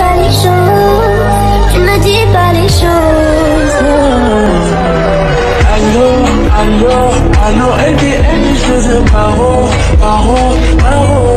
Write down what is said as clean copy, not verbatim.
pas les choses, tu me dis pas les choses. Allô, elle dit des choses, paro.